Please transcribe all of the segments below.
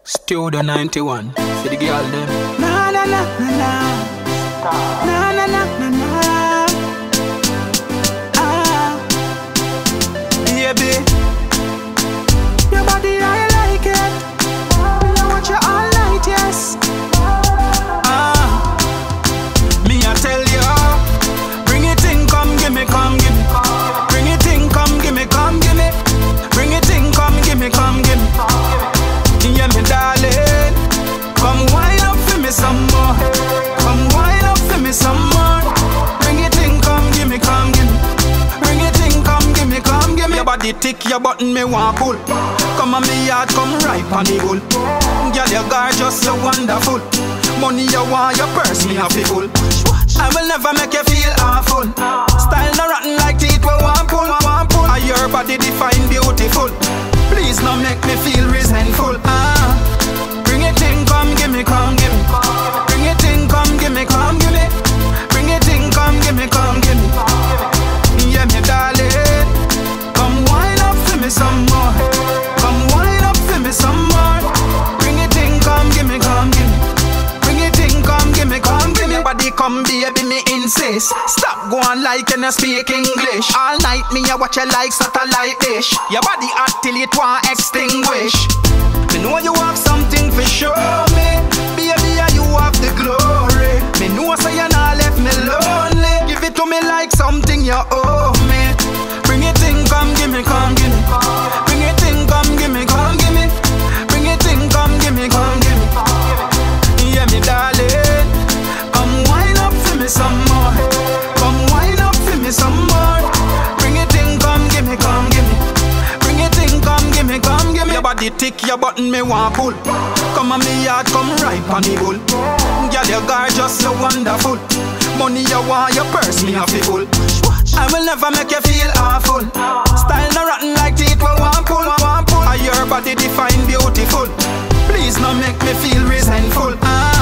Studio 91 for the girl them. Na na na na na. Na na na na na. Ah, baby, your body I like it. I want you all night, yes. Me I tell you, bring it in, come give me, come give me. Bring it in, come give me, come give me. Bring it in, come give me, come give me. Yeah, me darling, come wind up for me some more. Come wind up for me some more. Bring it in, come give me, come give me. Bring it in, come give me, come give me. Your body tick, your button me want pull. Come on me yard, come right on the bull. Girl, you're gorgeous, you're wonderful. Money you want, your purse me have to full. I will never make you feel awful. Style no rotten like teeth we want pull, want pull. Your body define beautiful. Please not make me feel resentful. Bring it in, come give me, come give me. Bring it in, come give me, come give me. Bring it in, come give me, come give me. Yeah, me darling, come wind up for me some more. Come wind up for me some more. Bring it in, come give me, come give me. Bring it in, come give me, come give me. Body come baby, me insist. Stop going like you no speak English. All night me I watch you like satellite dish. Your body hot till it want extinguish. Me know you have something for show me. Baby, you have the glory. Me know say you not left me lonely. Give it to me like something you owe me. Bring it in, come give me, come give me. Bring it in, come give me, come give me. Bring it in, come give me, come give me. Yeah, me darling, come wind up for me some more. Come wind up for me some more. Bring it in, come give me, come give me. Bring it in, come give me, come give me. Your body tick, your button me want pull. Come on me yard, come right on the bull. Girl, you're gorgeous, you're wonderful. Money you want, your purse me have to full. I will never make you feel awful. Style no rotten like teeth we want pull, want pull. Your body define beautiful. Please not make me feel resentful.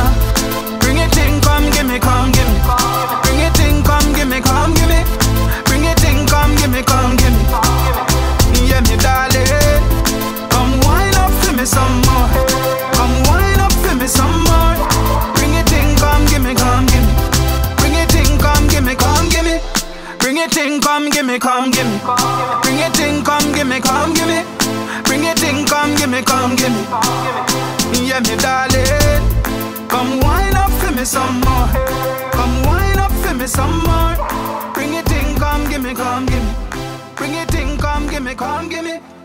Bring it in, come give me, come give me. Bring it in, come give me, come give me. Bring it in, come give me, come give me. Yeah, me darling, come wind up for me some more. Come wind up for me some more. Bring it in, come give me, come give me. Bring it in, come give me, come give me. Bring it in, come give me, come give me. Bring it in, come give me, come give me. Bring it in, come give me, come give me. Yeah, me darling, come wind up for me some more. Come wind up for me some more. Bring it in, come give me, come give me. Bring it in, come give me, come give me.